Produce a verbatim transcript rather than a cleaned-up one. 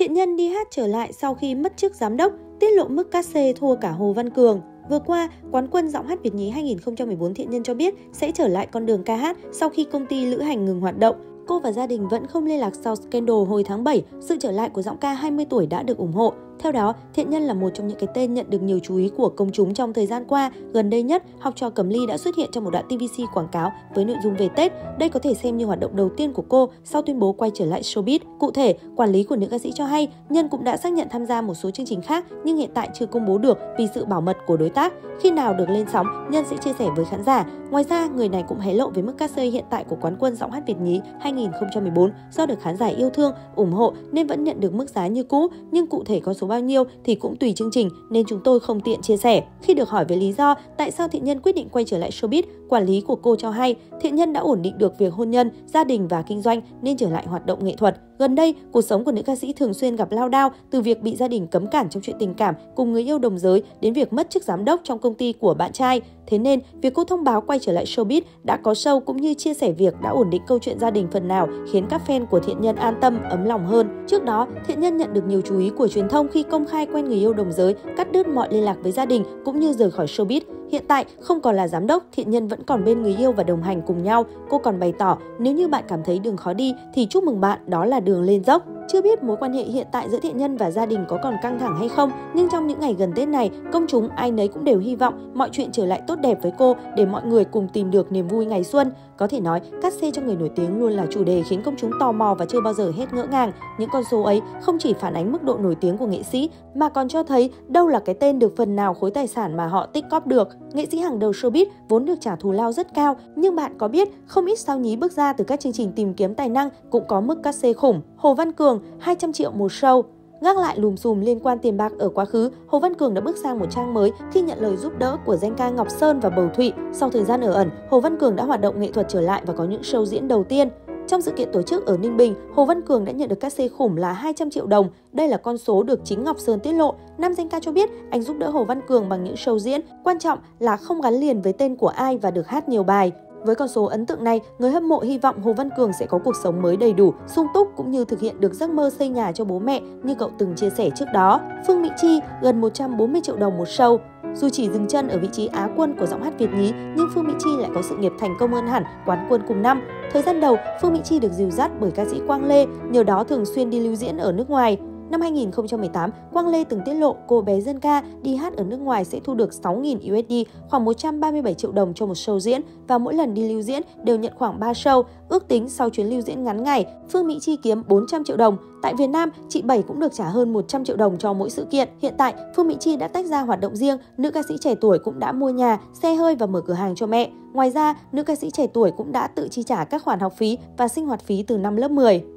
Thiện Nhân đi hát trở lại sau khi mất chức giám đốc, tiết lộ mức cát xê thua cả Hồ Văn Cường. Vừa qua, quán quân Giọng hát Việt nhí hai nghìn không trăm mười bốn Thiện Nhân cho biết sẽ trở lại con đường ca hát sau khi công ty lữ hành ngừng hoạt động. Cô và gia đình vẫn không liên lạc sau scandal hồi tháng bảy, sự trở lại của giọng ca hai mươi tuổi đã được ủng hộ. Theo đó, Thiện Nhân là một trong những cái tên nhận được nhiều chú ý của công chúng trong thời gian qua. Gần đây nhất, học trò Cẩm Ly đã xuất hiện trong một đoạn ti vi xi quảng cáo với nội dung về Tết. Đây có thể xem như hoạt động đầu tiên của cô sau tuyên bố quay trở lại showbiz. Cụ thể, quản lý của nữ ca sĩ cho hay, Nhân cũng đã xác nhận tham gia một số chương trình khác nhưng hiện tại chưa công bố được vì sự bảo mật của đối tác. Khi nào được lên sóng, Nhân sẽ chia sẻ với khán giả. Ngoài ra, người này cũng hé lộ với mức cát xê hiện tại của quán quân Giọng hát Việt nhí hai nghìn không trăm mười bốn do được khán giả yêu thương, ủng hộ nên vẫn nhận được mức giá như cũ, nhưng cụ thể con số bao nhiêu thì cũng tùy chương trình nên chúng tôi không tiện chia sẻ. Khi được hỏi về lý do tại sao Thiện Nhân quyết định quay trở lại showbiz, quản lý của cô cho hay Thiện Nhân đã ổn định được việc hôn nhân, gia đình và kinh doanh nên trở lại hoạt động nghệ thuật. Gần đây, cuộc sống của nữ ca sĩ thường xuyên gặp lao đao từ việc bị gia đình cấm cản trong chuyện tình cảm cùng người yêu đồng giới đến việc mất chức giám đốc trong công ty của bạn trai. Thế nên, việc cô thông báo quay trở lại showbiz đã có show cũng như chia sẻ việc đã ổn định câu chuyện gia đình phần nào khiến các fan của Thiện Nhân an tâm, ấm lòng hơn. Trước đó, Thiện Nhân nhận được nhiều chú ý của truyền thông khi công khai quen người yêu đồng giới, cắt đứt mọi liên lạc với gia đình cũng như rời khỏi showbiz. Hiện tại, không còn là giám đốc, Thiện Nhân vẫn còn bên người yêu và đồng hành cùng nhau. Cô còn bày tỏ, nếu như bạn cảm thấy đường khó đi thì chúc mừng bạn, đó là đường lên dốc. Chưa biết mối quan hệ hiện tại giữa Thiện Nhân và gia đình có còn căng thẳng hay không, nhưng trong những ngày gần Tết này, công chúng ai nấy cũng đều hy vọng mọi chuyện trở lại tốt đẹp với cô để mọi người cùng tìm được niềm vui ngày xuân. Có thể nói, cát xê cho người nổi tiếng luôn là chủ đề khiến công chúng tò mò và chưa bao giờ hết ngỡ ngàng. Những con số ấy không chỉ phản ánh mức độ nổi tiếng của nghệ sĩ, mà còn cho thấy đâu là cái tên được phần nào khối tài sản mà họ tích cóp được. Nghệ sĩ hàng đầu showbiz vốn được trả thù lao rất cao, nhưng bạn có biết không ít sao nhí bước ra từ các chương trình tìm kiếm tài năng cũng có mức cát xê khủng. Hồ Văn Cường hai trăm triệu một show. Gác lại lùm xùm liên quan tiền bạc ở quá khứ, Hồ Văn Cường đã bước sang một trang mới khi nhận lời giúp đỡ của danh ca Ngọc Sơn và Bầu Thụy. Sau thời gian ở ẩn, Hồ Văn Cường đã hoạt động nghệ thuật trở lại và có những show diễn đầu tiên. Trong sự kiện tổ chức ở Ninh Bình, Hồ Văn Cường đã nhận được cát xê khủng là hai trăm triệu đồng. Đây là con số được chính Ngọc Sơn tiết lộ. Nam danh ca cho biết anh giúp đỡ Hồ Văn Cường bằng những show diễn. Quan trọng là không gắn liền với tên của ai và được hát nhiều bài. Với con số ấn tượng này, người hâm mộ hy vọng Hồ Văn Cường sẽ có cuộc sống mới đầy đủ, sung túc cũng như thực hiện được giấc mơ xây nhà cho bố mẹ như cậu từng chia sẻ trước đó. Phương Mỹ Chi gần một trăm bốn mươi triệu đồng một show. Dù chỉ dừng chân ở vị trí Á quân của Giọng hát Việt nhí, nhưng Phương Mỹ Chi lại có sự nghiệp thành công hơn hẳn, quán quân cùng năm. Thời gian đầu, Phương Mỹ Chi được dìu dắt bởi ca sĩ Quang Lê, nhờ đó thường xuyên đi lưu diễn ở nước ngoài. Năm hai nghìn không trăm mười tám, Quang Lê từng tiết lộ cô bé dân ca đi hát ở nước ngoài sẽ thu được sáu nghìn đô la, khoảng một trăm ba mươi bảy triệu đồng cho một show diễn, và mỗi lần đi lưu diễn đều nhận khoảng ba show. Ước tính sau chuyến lưu diễn ngắn ngày, Phương Mỹ Chi kiếm bốn trăm triệu đồng. Tại Việt Nam, chị Bảy cũng được trả hơn một trăm triệu đồng cho mỗi sự kiện. Hiện tại, Phương Mỹ Chi đã tách ra hoạt động riêng, nữ ca sĩ trẻ tuổi cũng đã mua nhà, xe hơi và mở cửa hàng cho mẹ. Ngoài ra, nữ ca sĩ trẻ tuổi cũng đã tự chi trả các khoản học phí và sinh hoạt phí từ năm lớp mười.